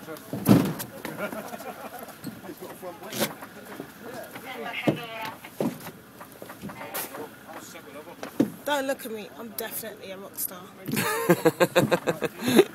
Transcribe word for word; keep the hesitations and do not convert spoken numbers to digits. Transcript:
Don't look at me, I'm definitely a rock star.